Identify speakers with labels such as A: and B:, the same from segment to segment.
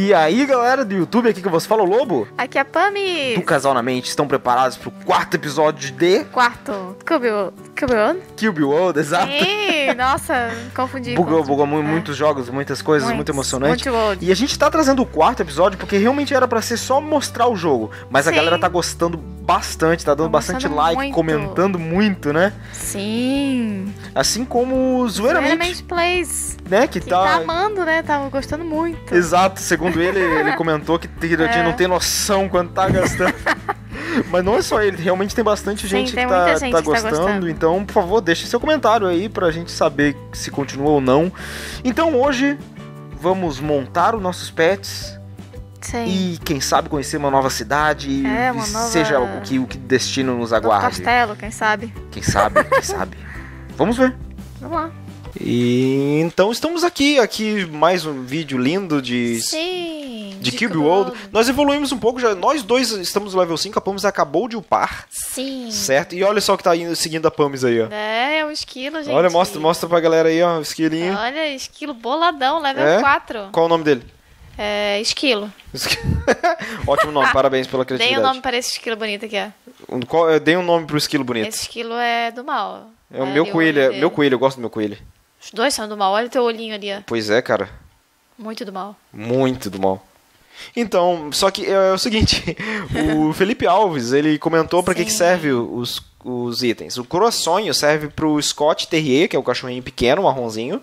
A: E aí, galera do YouTube, aqui que você fala, o Lobo.
B: Aqui é a Pami.
A: Do Casal na Mente, estão preparados pro quarto episódio de...
B: Quarto.
A: Kill Bill World, exato.
B: Sim, nossa, confundi.
A: Bugou muitos jogos, muitas coisas, muito emocionante.
B: Muito
A: e a gente tá trazendo o quarto episódio porque realmente era pra ser só mostrar o jogo. Mas a
B: Sim.
A: galera tá gostando bastante, tá dando bastante like,
B: muito.
A: comentando muito, né?
B: Sim.
A: Assim como o Zoeiramente
B: Plays.
A: Né? Que
B: Tá
A: tá...
B: amando, né? Tá gostando muito.
A: Exato, segundo ele comentou que não tem noção quanto tá gastando. Mas não é só ele, realmente tem bastante gente que tá gostando. Então, por favor, deixe seu comentário aí pra gente saber se continua ou não. Então, hoje, vamos montar os nossos pets.
B: Sim.
A: E, quem sabe, conhecer uma nova cidade.
B: Uma nova...
A: Seja o que o destino nos aguarde.
B: Castelo, quem sabe.
A: Quem sabe. Vamos ver.
B: Vamos lá.
A: E então estamos aqui mais um vídeo lindo de Kill Bill World. Nós evoluímos um pouco, já nós dois estamos no level 5, a Pamis acabou de upar.
B: Sim.
A: Certo? E olha só o que tá indo, seguindo a Pamis aí, ó.
B: É um esquilo, gente.
A: Olha, mostra pra galera aí, ó, o esquilinho.
B: Olha, esquilo boladão, level 4.
A: Qual o nome dele?
B: É esquilo.
A: Ótimo nome, parabéns pela criatividade.
B: Dei um nome para esse esquilo bonito aqui, ó.
A: Dei um nome pro esquilo bonito.
B: Esse esquilo é do mal.
A: É o meu coelho, eu gosto do meu coelho.
B: Os dois são do mal, olha o teu olhinho ali, ó.
A: Pois é, cara.
B: Muito do mal.
A: Muito do mal. Então, só que é o seguinte, o Felipe Alves, ele comentou pra que serve os itens. O croissant serve pro Scott Terrier, que é o cachorrinho pequeno, marronzinho.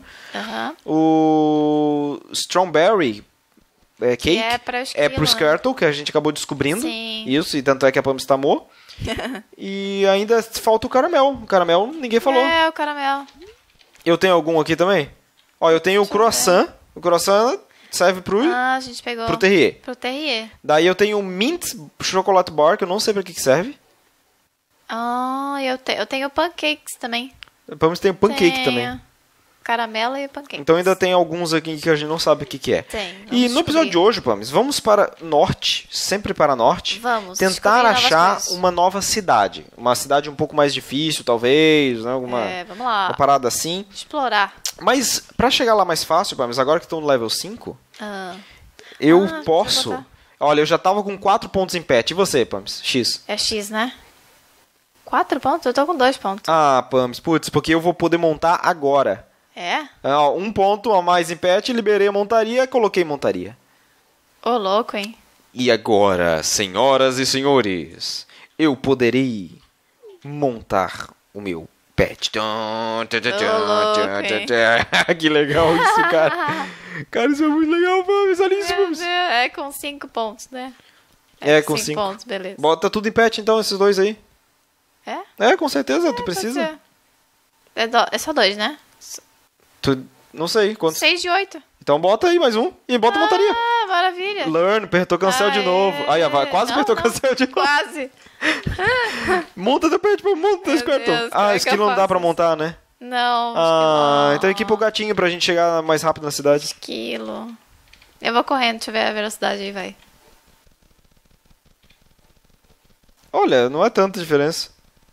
A: O Strawberry Cake é pro Skirtle, que a gente acabou descobrindo.
B: Sim.
A: Isso, e tanto é que a Pamis tamou. E ainda falta o caramel. O caramel ninguém falou.
B: É, o caramel.
A: Eu tenho algum aqui também? Ó, eu tenho o croissant. O croissant serve pro...
B: a gente pegou.
A: Pro Terrier.
B: Pro Terrier.
A: Daí eu tenho o Mint Chocolate Bar, que eu não sei pra que serve.
B: Eu tenho pancakes também.
A: Vamos ter o pancake também.
B: Caramelo e pancake.
A: Então ainda tem alguns aqui que a gente não sabe o que é.
B: Tem.
A: E no episódio de hoje, Pamis, vamos para norte, sempre para norte.
B: Vamos.
A: Tentar achar uma nova cidade. Uma cidade um pouco mais difícil, talvez, né?
B: Vamos lá.
A: Uma parada assim.
B: Explorar.
A: Mas pra chegar lá mais fácil, Pamis, agora que estou no level 5, eu posso... Olha, eu já tava com 4 pontos em pet. E você, Pamis? X.
B: É X, né? 4 pontos? Eu tô com 2 pontos.
A: Ah, Pamis, putz, porque eu vou poder montar agora.
B: É?
A: 1 ponto a mais em pet, liberei a montaria, coloquei montaria.
B: Ô, louco, hein?
A: E agora, senhoras e senhores, eu poderei montar o meu pet. Que legal isso, cara. Cara, isso é muito legal, Pamis. Olha isso, Pamis.
B: É com 5 pontos, né?
A: Com 5
B: pontos, beleza.
A: Bota tudo em pet, então, esses dois aí.
B: É?
A: Com certeza, tu precisa.
B: É só 2, né?
A: Não sei quantos.
B: 6 de 8.
A: Então bota aí mais um e bota a montaria.
B: Ah, maravilha.
A: Learn, apertou cancel de novo. Aí, quase apertou cancel de novo.
B: Quase.
A: Monta teu pet, monta esse cartão. Esquilo não dá pra montar, né?
B: Não,
A: não. Então equipa o gatinho pra gente chegar mais rápido na cidade.
B: Esquilo. Eu vou correndo, deixa eu ver a velocidade aí, vai.
A: Olha, não é tanta diferença.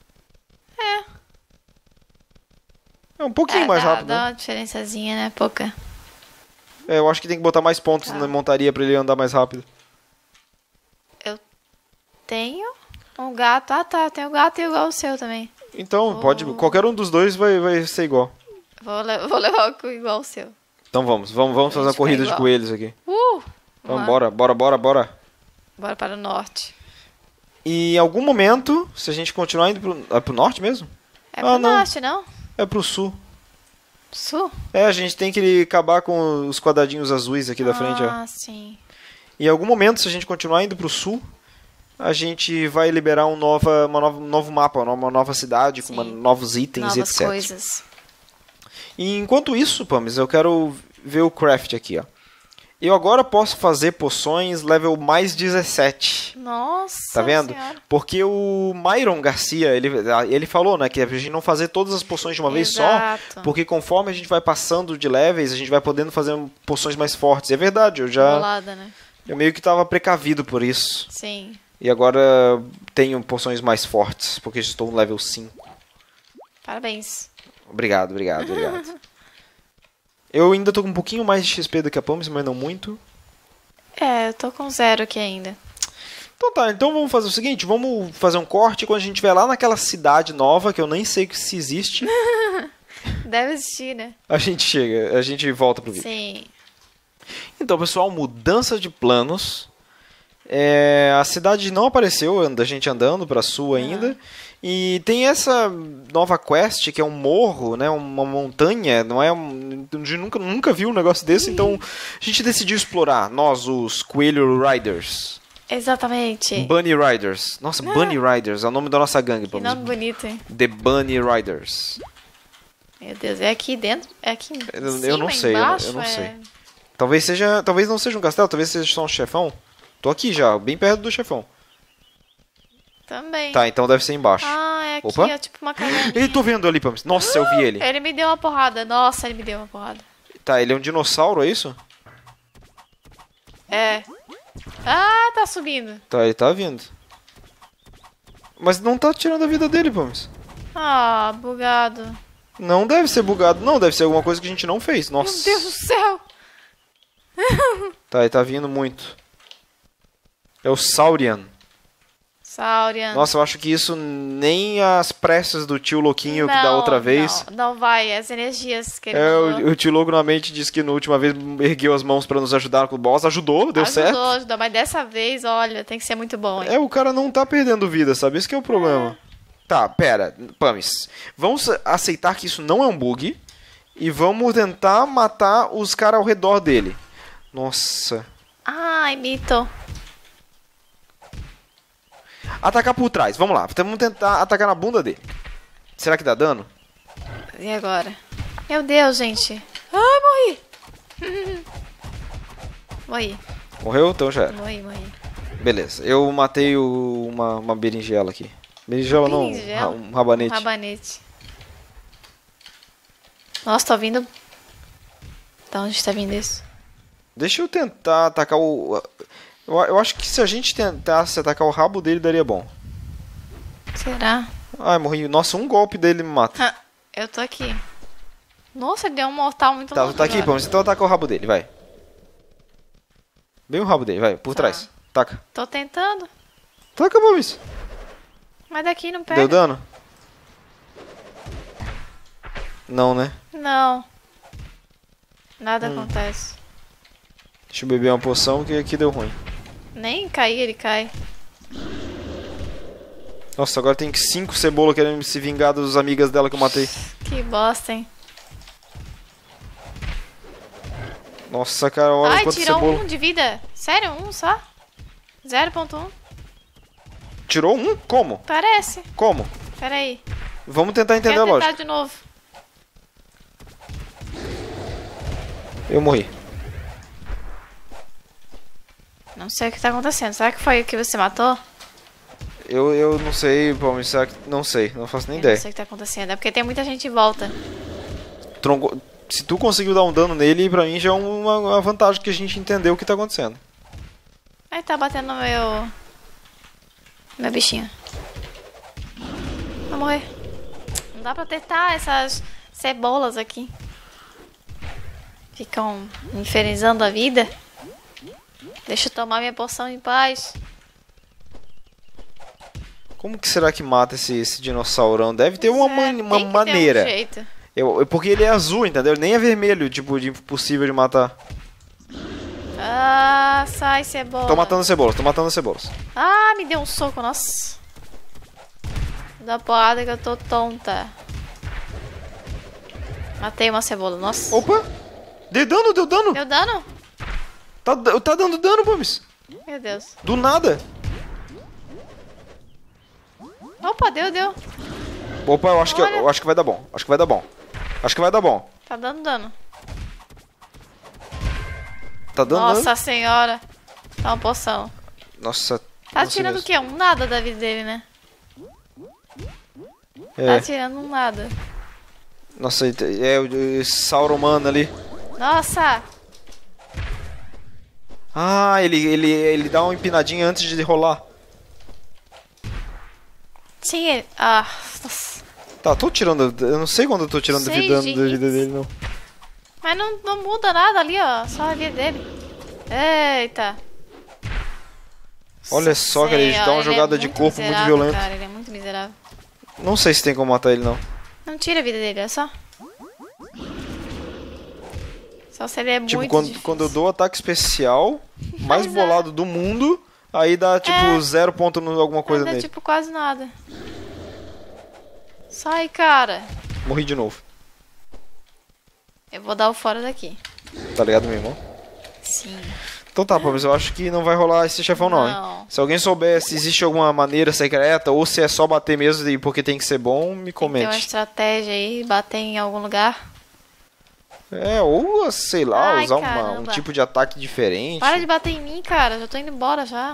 A: É um pouquinho mais rápido,
B: dá
A: né?
B: uma diferençazinha, né? Pouca.
A: Eu acho que tem que botar mais pontos na montaria pra ele andar mais rápido.
B: Eu tenho um gato. Ah, tá. Tem o gato e igual o seu também.
A: Então, pode... Qualquer um dos dois vai ser igual.
B: Vou levar igual o seu.
A: Então vamos fazer uma corrida de coelhos aqui. Então bora.
B: Bora para o norte.
A: E em algum momento, se a gente continuar indo pro norte mesmo?
B: É pro norte, não?
A: É pro sul.
B: Sul?
A: A gente tem que acabar com os quadradinhos azuis aqui da frente, ó.
B: Ah, sim.
A: E em algum momento, se a gente continuar indo pro sul, a gente vai liberar um novo mapa, uma nova cidade, com novos itens e etc.
B: Novas coisas.
A: E enquanto isso, Pamis, eu quero ver o craft aqui, ó. Eu agora posso fazer poções level mais 17.
B: Nossa.
A: Tá vendo?
B: Senhora.
A: Porque o Myron Garcia, ele falou, né, que a gente não fazer todas as poções de uma vez só, porque conforme a gente vai passando de levels, a gente vai podendo fazer poções mais fortes. E é verdade, eu meio que tava precavido por isso.
B: Sim.
A: E agora tenho poções mais fortes, porque estou no level 5.
B: Parabéns.
A: Obrigado. Eu ainda tô com um pouquinho mais de XP do que a Pamis, mas não muito.
B: Eu tô com 0 aqui ainda.
A: Então tá, então vamos fazer o seguinte, vamos fazer um corte quando a gente estiver lá naquela cidade nova, que eu nem sei se existe.
B: Deve existir, né?
A: A gente volta pro vídeo.
B: Sim.
A: Então, pessoal, mudança de planos. A cidade não apareceu, a gente andando pra sul ainda. E tem essa nova quest, que é um morro, né? Uma montanha, não é a gente nunca viu um negócio desse, então a gente decidiu explorar, nós, os Coelho Riders.
B: Exatamente.
A: Bunny Riders. Nossa, Bunny Riders, é o nome da nossa gangue.
B: Que nome bonito, hein?
A: The Bunny Riders.
B: Meu Deus, é aqui dentro? É aqui em
A: Eu
B: cima,
A: não sei,
B: embaixo,
A: eu não sei. Talvez não seja um castelo, talvez seja só um chefão. Tô aqui já, bem perto do chefão.
B: Também.
A: Tá, então deve ser embaixo.
B: É aqui,
A: Opa.
B: ó, tipo uma caverninha.
A: Ei, tô vendo ali, Pamis. Nossa, eu vi ele.
B: Ele me deu uma porrada. Nossa, ele me deu uma porrada.
A: Tá, ele é um dinossauro, é isso?
B: É. Ah, tá subindo.
A: Tá, ele tá vindo. Mas não tá tirando a vida dele, Pamis.
B: Ah, bugado.
A: Não deve ser bugado, não. Deve ser alguma coisa que a gente não fez. Nossa.
B: Meu Deus do céu.
A: Tá, ele tá vindo muito. É o Saurian.
B: Saurian.
A: Nossa, eu acho que isso nem as preces do tio Louquinho que da outra vez.
B: Não vai, as energias que ele mandou.
A: O tio Louco normalmente disse que na última vez ergueu as mãos pra nos ajudar com o boss. Ajudou, deu certo.
B: Ajudou, mas dessa vez, olha, tem que ser muito bom, hein?
A: O cara não tá perdendo vida, sabe? Esse que é o problema. Tá, pera, Pamis. Vamos aceitar que isso não é um bug e vamos tentar matar os caras ao redor dele. Nossa.
B: Ai, mito.
A: Atacar por trás, vamos lá. Vamos tentar atacar na bunda dele. Será que dá dano?
B: E agora? Meu Deus, gente. Ai, morri. Morri.
A: Morreu? Então já era.
B: Morri.
A: Beleza, eu matei uma berinjela aqui. Berinjela não, um rabanete.
B: Rabanete. Nossa, tô ouvindo... Da onde tá vindo isso?
A: Deixa eu tentar atacar o... Eu acho que se a gente tentasse atacar o rabo dele, daria bom.
B: Será?
A: Ai, morri. Nossa, um golpe dele me mata.
B: Eu tô aqui. Nossa, ele deu um mortal muito
A: Tá,
B: louco
A: tá aqui,
B: agora.
A: vamos então atacar o rabo dele, vai. Bem o rabo dele, vai, por trás. Taca.
B: Tô tentando.
A: Taca, Bomis.
B: Mas daqui não pega.
A: Deu dano? Não, né?
B: Não. Nada acontece.
A: Deixa eu beber uma poção que aqui deu ruim.
B: Nem cair, ele cai.
A: Nossa, agora tem 5 cebolas querendo se vingar das amigas dela que eu matei.
B: Que bosta, hein?
A: Nossa, cara, olha
B: Ai,
A: quanto
B: tirou
A: cebola.
B: 1 de vida. Sério? 1 só? 0.1?
A: Tirou 1? Como?
B: Parece.
A: Como?
B: Pera aí.
A: Vamos tentar entender
B: Quero
A: a
B: tentar
A: lógica.
B: de novo.
A: Eu morri.
B: Não sei o que tá acontecendo. Será que foi o que você matou?
A: Eu não sei, Palmeiras, será que... Não sei, não faço nem
B: Eu
A: ideia.
B: não sei o que tá acontecendo. É porque tem muita gente em volta.
A: Se tu conseguiu dar um dano nele, pra mim já é uma vantagem que a gente entendeu o que tá acontecendo.
B: Aí tá batendo no meu bichinho. Vai morrer. Não dá pra tentar essas cebolas aqui. Ficam infernizando a vida. Deixa eu tomar minha poção em paz.
A: Como que será que mata esse dinossaurão? Deve ter uma
B: Tem que
A: maneira.
B: ter um jeito.
A: Porque ele é azul, entendeu? Ele nem é vermelho, tipo, de impossível de matar.
B: Ah, sai cebola.
A: Tô matando as cebolas.
B: Ah, me deu um soco, nossa. Dá porrada que eu tô tonta. Matei uma cebola, nossa.
A: Opa! Deu dano!
B: Deu dano?
A: Tá dando dano, Bomis.
B: Meu Deus.
A: Do nada.
B: Opa, deu.
A: Opa, eu acho que vai dar bom. Acho que vai dar bom.
B: Tá dando dano.
A: Tá dando
B: Nossa
A: dano?
B: senhora. Tá uma poção.
A: Nossa.
B: Tá
A: não sei
B: tirando o
A: mesmo.
B: quê? Um nada da vida dele, né? Tá tirando um nada.
A: Nossa, é o Sauron ali.
B: Nossa!
A: Ah, ele dá uma empinadinha antes de rolar.
B: Sim, ele... Ah, nossa.
A: Tá, tô tirando... Eu não sei quando eu tô tirando
B: Sei,
A: dano
B: gente.
A: da vida dele, não.
B: Mas não muda nada ali, ó. Só a vida dele. Eita.
A: Olha só, cara, ele dá uma jogada de corpo muito violenta.
B: Cara, ele é muito miserável.
A: Não sei se tem como matar ele, não.
B: Não tira a vida dele, é só. Só se ele é
A: tipo,
B: muito
A: quando eu dou o ataque especial, mais bolado do mundo, aí dá tipo 0 ponto em alguma coisa nele.
B: Dá tipo quase nada. Sai, cara.
A: Morri de novo.
B: Eu vou dar o fora daqui.
A: Tá ligado, meu irmão?
B: Sim.
A: Então tá, mas eu acho que não vai rolar esse chefão não, hein? Se alguém souber se existe alguma maneira secreta ou se é só bater mesmo e porque tem que ser bom, me comente.
B: Tem uma estratégia aí, bater em algum lugar.
A: Ou sei lá, usar um tipo de ataque diferente.
B: Para de bater em mim, cara. Já tô indo embora já.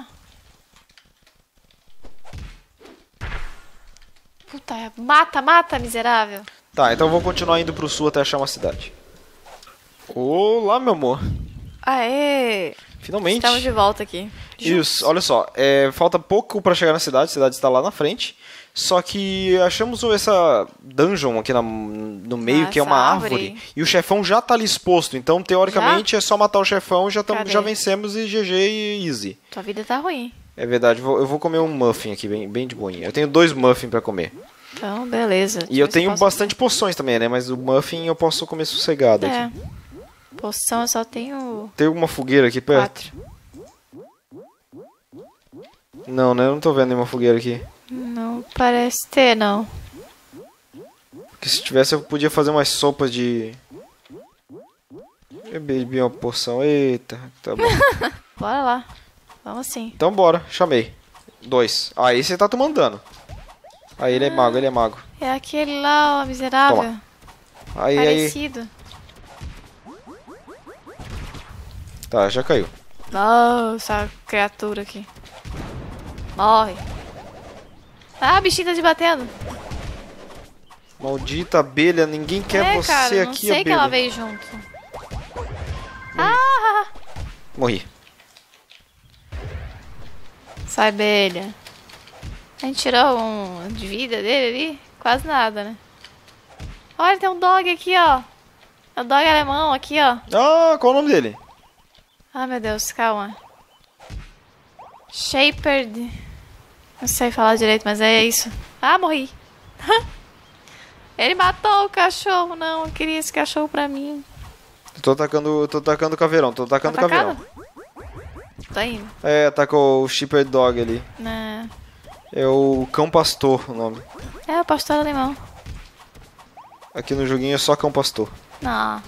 B: Puta, mata, miserável.
A: Tá, então eu vou continuar indo pro sul até achar uma cidade. Olá, meu amor.
B: Aê!
A: Finalmente.
B: Estamos de volta aqui.
A: Isso, olha só. Falta pouco pra chegar na cidade. A cidade está lá na frente. Só que achamos essa dungeon aqui no meio, que é uma árvore. E o chefão já tá ali exposto. Então, teoricamente, é só matar o chefão. Já vencemos e GG e easy.
B: Tua vida tá ruim.
A: É verdade. Eu vou comer um muffin aqui, bem de boinha. Eu tenho 2 muffins pra comer.
B: Então, beleza.
A: E eu tenho bastante poções também, né? Mas o muffin eu posso comer sossegado aqui.
B: Poção eu só tenho...
A: Tem alguma fogueira aqui perto?
B: 4.
A: Não, né? Eu não tô vendo nenhuma fogueira aqui.
B: Não parece ter, não.
A: Porque se tivesse eu podia fazer umas sopas de... Eu bebi uma poção. Eita, tá bom.
B: Bora lá. Vamos sim.
A: Então bora, chamei. 2. Aí você tá tomando dano. Aí ele é mago,
B: É aquele lá, ó, miserável.
A: Toma. Aí.
B: Parecido.
A: Tá, já caiu.
B: Nossa, criatura aqui. Morre. Ah, a bichinha tá te batendo.
A: Maldita abelha, ninguém quer você
B: cara,
A: aqui,
B: não sei
A: abelha.
B: que ela veio junto. Ah!
A: Morri.
B: Sai, abelha. A gente tirou um de vida dele ali? Quase nada, né? Olha, tem um dog aqui, ó. É o dog alemão aqui, ó.
A: Ah, qual o nome dele?
B: Ah, meu Deus, calma. Shepherd. Não sei falar direito, mas é isso. Ah, morri. Ele matou o cachorro, não. Eu queria esse cachorro pra mim.
A: Tô atacando caveirão, caveirão.
B: Tô indo.
A: Atacou o Shepherd Dog ali.
B: Não.
A: É o Cão Pastor o nome.
B: É o pastor alemão.
A: Aqui no joguinho é só Cão Pastor.
B: Não.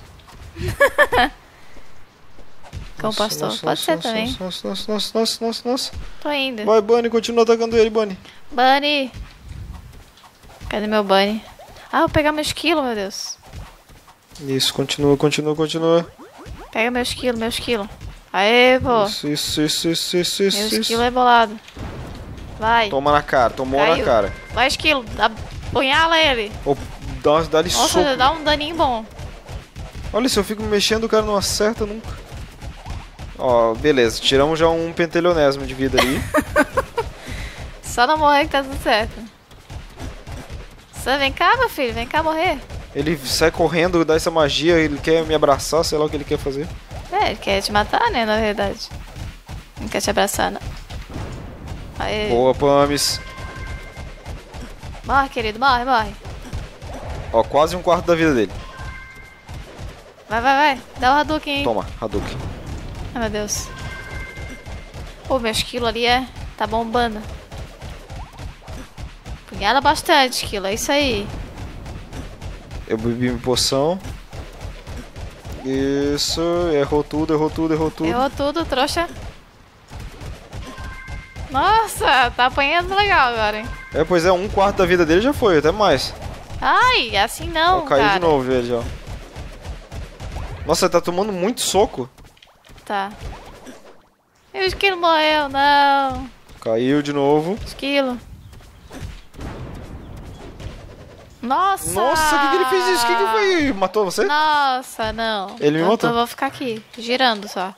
B: Cão pastor. Pode ser também.
A: Nossa.
B: Tô indo.
A: Vai, Bunny, continua atacando ele, Bunny.
B: Bunny. Cadê meu Bunny? Ah, vou pegar meu esquilo, meu Deus.
A: Isso, continua.
B: Pega meu esquilo. Aê, pô.
A: Isso.
B: Meu esquilo é bolado. Vai.
A: Toma na cara, tomou na cara.
B: Vai, esquilo. Apunhala ele.
A: Dá-lhe soco.
B: Nossa, dá um daninho bom.
A: Olha, se eu fico mexendo, o cara não acerta nunca. Ó, beleza. Tiramos já um pentelionésimo de vida ali.
B: Só não morrer que tá tudo certo. Você vem cá, meu filho. Vem cá morrer.
A: Ele sai correndo, dá essa magia, ele quer me abraçar, sei lá o que ele quer fazer.
B: Ele quer te matar, né, na verdade. Não quer te abraçar, não. Aê.
A: Boa, Pamis.
B: Morre, querido. Morre.
A: Ó, quase um quarto da vida dele.
B: Vai. Dá o Hadouken aí.
A: Toma, Hadouken.
B: Ai, meu Deus. Pô, meu esquilo ali tá bombando. Punhala bastante, esquilo. É isso aí.
A: Eu bebi minha poção. Isso, errou tudo.
B: Errou tudo, trouxa. Nossa, tá apanhando legal agora, hein?
A: Pois é, um quarto da vida dele já foi, até mais.
B: Ai, assim não,
A: caiu
B: cara.
A: de novo ele, ó. Nossa, ele tá tomando muito soco.
B: Tá. E o esquilo morreu, não.
A: Caiu de novo.
B: Esquilo. Nossa!
A: Nossa, o que ele fez isso? O que foi? Matou você?
B: Nossa, não.
A: Ele me matou?
B: Eu vou ficar aqui, girando só.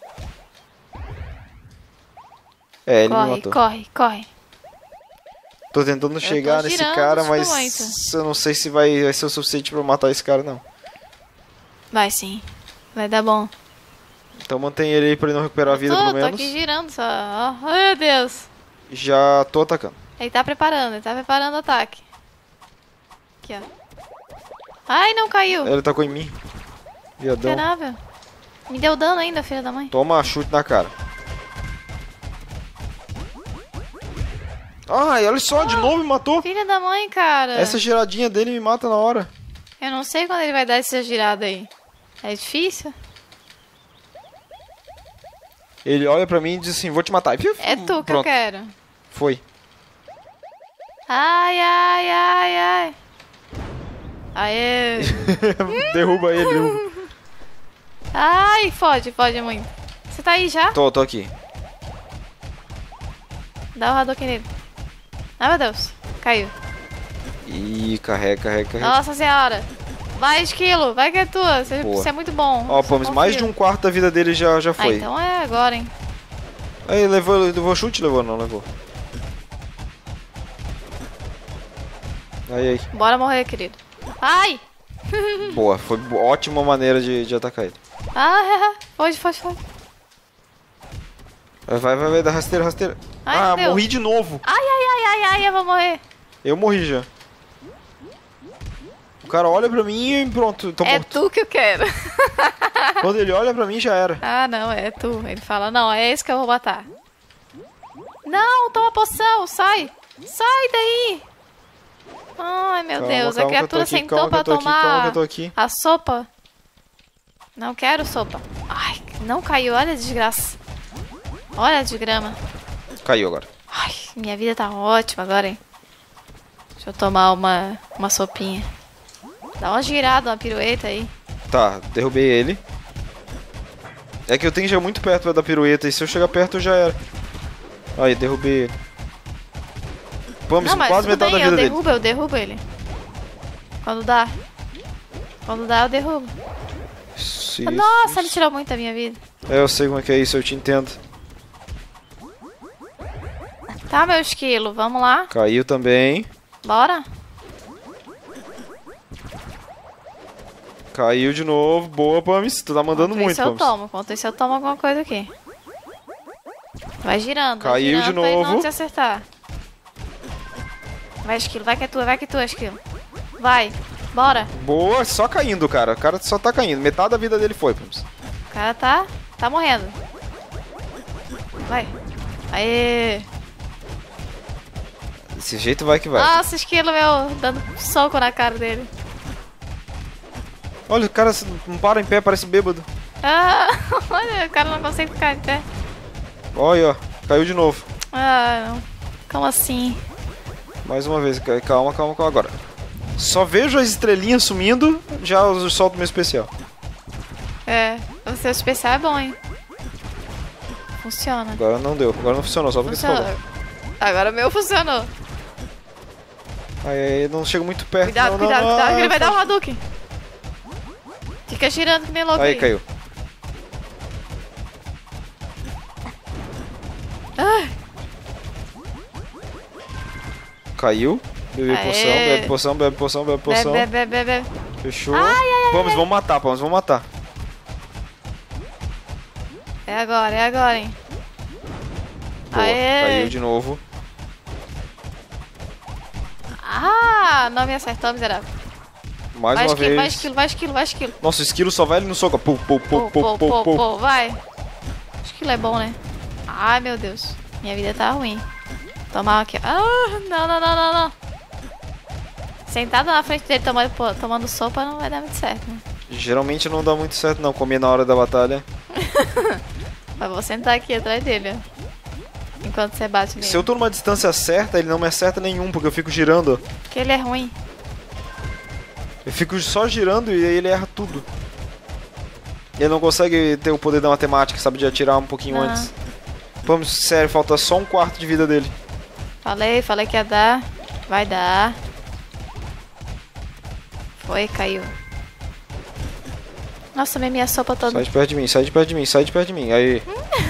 A: Ele me matou.
B: Corre.
A: Tô tentando chegar nesse cara, mas eu não sei se vai ser o suficiente pra matar esse cara, não.
B: Vai sim. Vai dar bom.
A: Então mantém ele aí pra ele não recuperar a vida, pelo menos.
B: Tô aqui girando só. Oh, meu Deus.
A: Já tô atacando.
B: Ele tá preparando o ataque. Aqui, ó. Ai, não caiu.
A: Ele tacou em mim. Viadão.
B: Caramba. Me deu dano ainda, filha da mãe.
A: Toma chute na cara. Ai, olha só, de novo me matou.
B: Filha da mãe, cara.
A: Essa giradinha dele me mata na hora.
B: Eu não sei quando ele vai dar essa girada aí. É difícil?
A: Ele olha pra mim e diz assim, vou te matar.
B: É tu que eu quero.
A: Foi.
B: Ai, ai, ai, ai. Aê.
A: Derruba ele, derruba.
B: Ai, fode muito. Você tá aí já?
A: Tô aqui.
B: Dá o Hadouken nele. Ai, meu Deus. Caiu.
A: Ih, carrega.
B: Nossa senhora. Vai, esquilo. Vai que é tua. Você é muito bom.
A: Ó, Pamis, mais de um quarto da vida dele já foi.
B: Ah, então é agora, hein.
A: Aí, levou chute? Levou, não levou. Aí.
B: Bora morrer, querido. Ai!
A: Boa, foi ótima maneira de atacar ele.
B: Ah, foge.
A: Vai, dá rasteira.
B: Ai,
A: morri de novo.
B: Ai, eu vou morrer.
A: Eu morri já. O cara olha pra mim e pronto, tô morto.
B: É tu que eu quero.
A: Quando ele olha pra mim, já era.
B: Ah, não, é tu. Ele fala, não, é esse que eu vou matar. Não, toma poção, sai. Sai daí. Ai, meu Deus, a criatura sentou pra tomar a sopa. Não quero sopa. Ai, não caiu, olha a desgraça. Olha a desgrama.
A: Caiu agora.
B: Ai, minha vida tá ótima agora, hein. Deixa eu tomar uma sopinha. Dá uma girada, uma pirueta aí.
A: Tá, derrubei ele. É que eu tenho que chegar muito perto da pirueta e se eu chegar perto já era. Aí, derrubei ele. Vamos, quase metade da vida dele.
B: Eu derrubo ele. Quando dá, eu derrubo.
A: Isso.
B: Nossa, ele tirou muito da minha vida.
A: Eu sei como é que é isso, eu te entendo.
B: Tá, meu esquilo, vamos lá.
A: Caiu também.
B: Bora.
A: Caiu de novo. Boa, Pamis. Tu tá mandando muito, Pamis.
B: Enquanto isso eu tomo alguma coisa aqui. Vai girando.
A: Caiu de novo.
B: Pra ele não te acertar. Vai, esquilo. Vai que é tua, esquilo. Vai. Bora.
A: Boa, só caindo, cara. O cara só tá caindo. Metade da vida dele foi, Pamis.
B: O cara tá morrendo. Vai. Aê.
A: Desse jeito vai que vai.
B: Nossa, esquilo meu, dando soco na cara dele.
A: Olha, o cara não para em pé, parece bêbado.
B: Ah, olha, o cara não consegue ficar em pé.
A: Olha, ó, caiu de novo.
B: Ah, não. Como assim?
A: Mais uma vez, calma agora. Só vejo as estrelinhas sumindo, já solto o meu especial.
B: É, o seu especial é bom, hein? Funciona.
A: Agora não deu, agora não funcionou, só porque você falou.
B: Agora o meu funcionou.
A: Aí, não chega muito perto.
B: Cuidado, cuidado, que ele vai dar um Hadouken. Fica girando que nem louco aí.
A: Aí, caiu.
B: Ai.
A: Caiu. Bebe poção, bebe poção.
B: Bebe.
A: Fechou. Vamos matar.
B: É agora, hein.
A: Boa,
B: aê.
A: Caiu de novo.
B: Ah, não me acertou, miserável.
A: Mais uma vez.
B: Vai esquilo.
A: Nossa, o esquilo só vai ele no soco. Pô.
B: Vai. Esquilo é bom, né? Ai, meu Deus. Minha vida tá ruim. Tomar aqui. Ah, não. Sentado na frente dele tomando sopa não vai dar muito certo, né?
A: Geralmente não dá muito certo não, comer na hora da batalha.
B: Mas vou sentar aqui atrás dele, ó. Enquanto você bate nele.
A: Se eu tô numa distância certa, ele não me acerta nenhum, porque eu fico girando.
B: Porque ele é ruim.
A: Eu fico só girando e aí ele erra tudo. Ele não consegue ter o poder da matemática, sabe, de atirar um pouquinho antes. Vamos, sério, falta só um quarto de vida dele.
B: Falei que ia dar. Vai dar. Foi, caiu. Nossa, minha sopa toda.
A: Sai de perto de mim. Aí.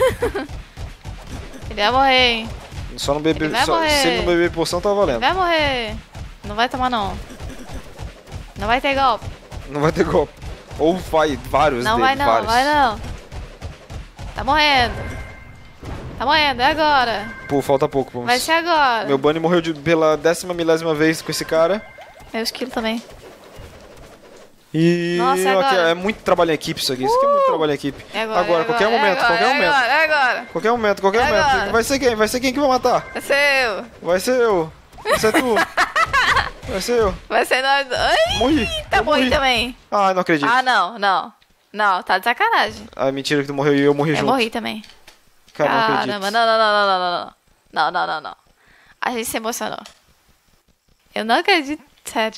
B: Ele vai morrer, hein?
A: Só não beber. Se ele não beber poção, tá valendo.
B: Ele vai morrer. Não vai tomar, não. Não vai ter golpe.
A: Não vai ter golpe. Ou vai, vários
B: não
A: dele,
B: vai não,
A: vários.
B: vai não. Tá morrendo. Tá morrendo, é agora.
A: Pô, falta pouco, vamos.
B: Vai ser agora.
A: Meu Bunny morreu pela 10ª vez com esse cara.
B: Meu esquilo também.
A: E
B: nossa, é agora.
A: É muito trabalho em equipe isso aqui. Isso aqui é muito trabalho em equipe.
B: É agora,
A: agora, qualquer momento, qualquer momento.
B: É agora.
A: Qualquer momento, qualquer momento.
B: Agora.
A: Vai ser quem? Vai ser quem que vai matar?
B: Vai ser eu.
A: Vai ser eu. Vai ser tu. Vai ser eu.
B: Vai ser nós dois. Ai,
A: morri.
B: Tá morri também.
A: Ah, não acredito.
B: Ah, não. Não, tá de sacanagem.
A: Ah, mentira que tu morreu e eu morri junto.
B: Eu morri também.
A: Cara, não acredito.
B: Não. A gente se emocionou. Eu não acredito, sério.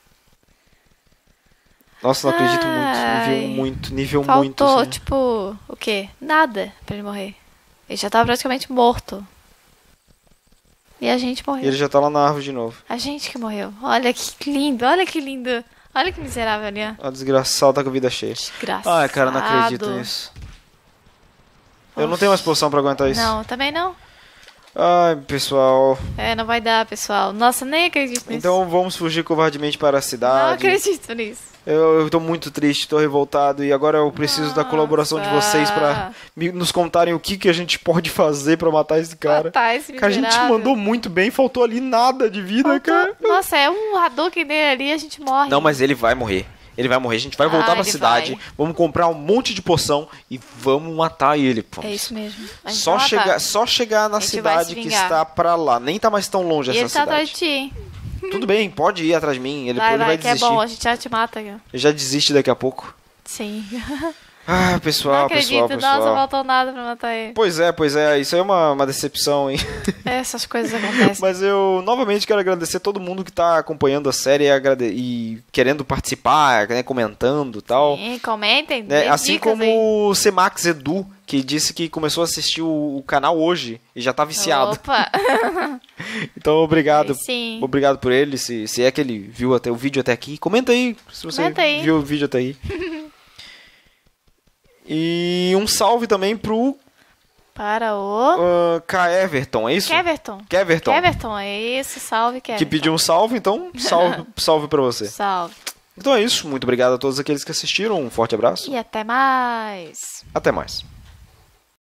A: Nossa, não acredito muito. Nível
B: faltou,
A: muito. Faltou, assim.
B: Tipo, o quê? Nada pra ele morrer. Ele já tava praticamente morto. E a gente morreu.
A: E ele já tá lá na árvore de novo.
B: A gente que morreu. Olha que lindo, olha que lindo. Olha que miserável ali, ó.
A: A desgraçada tá com a vida cheia.
B: Desgraçado.
A: Ai, cara, não acredito nisso. Eu não tenho mais posição pra aguentar isso.
B: Não, também não.
A: Ai, pessoal.
B: Não vai dar, pessoal. Nossa, nem acredito nisso.
A: Então vamos fugir covardemente para a cidade.
B: Não acredito nisso.
A: Eu tô muito triste, tô revoltado. E agora eu preciso da colaboração de vocês pra nos contarem o que a gente pode fazer pra matar esse cara.
B: Matar esse
A: cara, a gente mandou muito bem, faltou ali nada de vida, cara.
B: Nossa, é um Hadouken dele ali e a gente morre.
A: Não, mas ele vai morrer. Ele vai morrer, a gente vai voltar pra cidade, vamos comprar um monte de poção e vamos matar ele, pô.
B: É isso mesmo.
A: Só chegar na cidade que está pra lá. Nem tá mais tão longe essa cidade.
B: Ele tá atrás de ti.
A: Tudo bem, pode ir atrás de mim. Ele vai desistir.
B: Que é bom, a gente já te mata. Ele
A: já desiste daqui a pouco.
B: Sim.
A: Ah, pessoal,
B: não acredito,
A: pessoal.
B: Não faltou nada pra matar ele.
A: Pois é. Isso aí é uma decepção, hein?
B: Essas coisas acontecem.
A: Mas eu, novamente, quero agradecer a todo mundo que tá acompanhando a série e querendo participar, né, comentando e tal.
B: Sim, comentem.
A: Assim como aí. O Cemax Edu, que disse que começou a assistir o canal hoje e já tá viciado.
B: Opa!
A: Então, obrigado.
B: Sim.
A: Obrigado por ele, se é que ele viu o vídeo até aqui. Comenta aí se você viu o vídeo até aí. E um salve também
B: para o
A: Keverton, é isso?
B: Keverton, é isso, salve Keverton.
A: Que pediu um salve, então salve pra você.
B: Salve.
A: Então é isso, muito obrigado a todos aqueles que assistiram, um forte abraço.
B: E até mais.
A: Até mais.